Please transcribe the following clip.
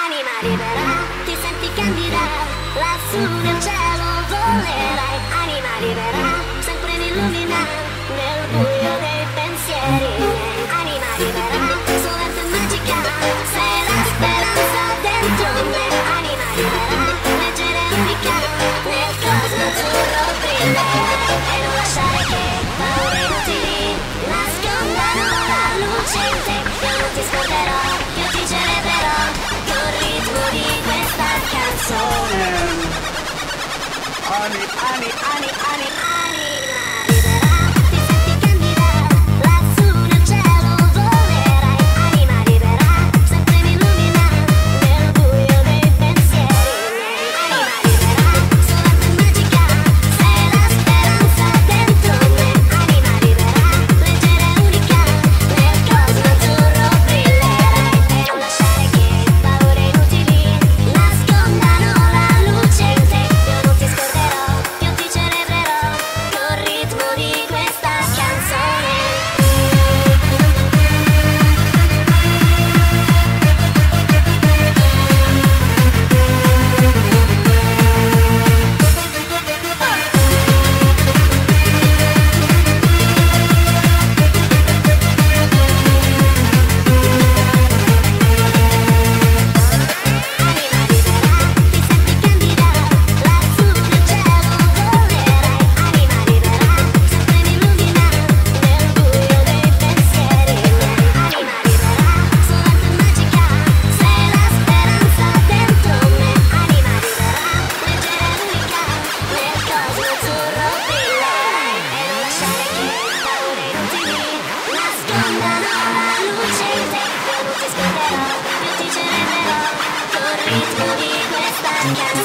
Anima libera, ti senti candida, lassù nel cielo volerai. Anima libera, sempre mi illumina nel buio dei pensieri miei. Anima libera, solente e magica, sei la speranza dentro me. Anima libera, leggera e unica, nel cosmo azzurro brillerai. E non lasciare che paure inutili nascondano la luce in te. Io non ti scorderò, io ti celebrerò col ritmo di questa canzone. Ani, ani, ani, ani, Anima libera, ti senti candida, lassù nel cielo volerai. Anima libera, sempre mi illumina nel buio dei pensieri miei. Anima libera, solamente magica, sei la speranza dentro me. Anima libera, leggera e unica, nel cosmo azzurro brillerai. E non lasciare che paure inutili nascondano la luce in te. Io non ti scorderò, io ti celebrerò col ritmo di questa canzone. Anima libera, ti senti candida, lassù nel cielo volerai. Anima libera, sempre mi illumina nel buio dei pensieri miei. Anima libera, solamente e magica, sei la speranza dentro me. Anima libera, leggera e unica, nel cosmo azzurro brillerai. E non lasciare che paure inutili nascondano la luce in te. Io non ti scorderò, io ti celebrerò col ritmo di questa canzone.